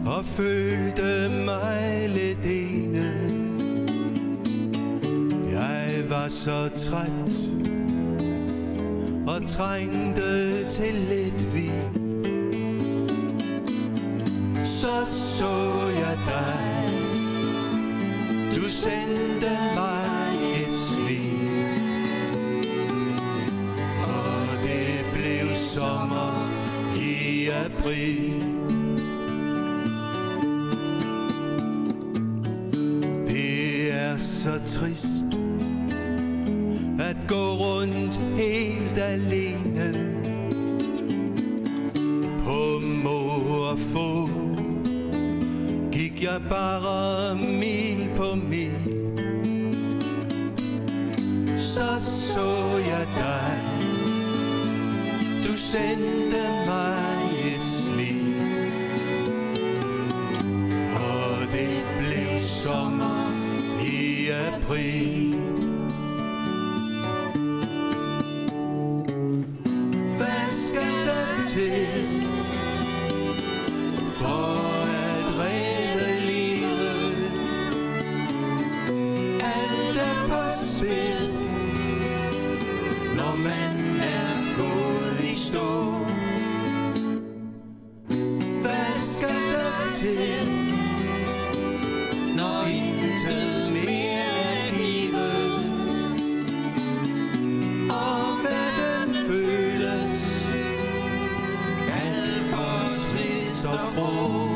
og følte mig lidt ene. Jeg var så træt og trængte til lidt vin. Så jeg dig, du sendte mig et smil, og det blev sommer i april. Det er så trist at gå rundt helt alene på må og få. Gik jeg bare mil på mil, så jeg dig, du sendte mig et smil, og det blev sommer i april. Hvad skal der til for at redde livet? Alt er på spil, når man er gået i stå. Hvad skal der til, når intet mere er givet, og verden føles alt for trist og grå?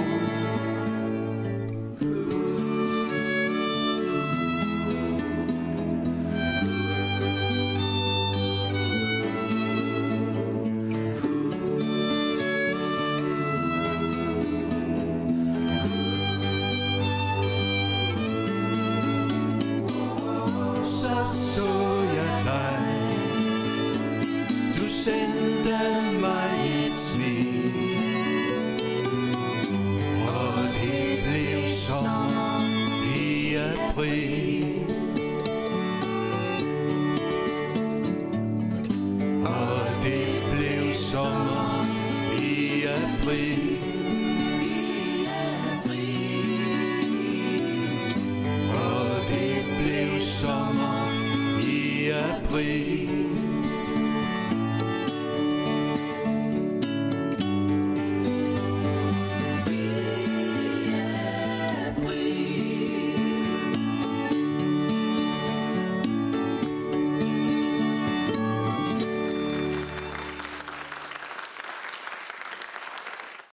Så jeg dig, du sendte mig et smil, og det blev sommer i april.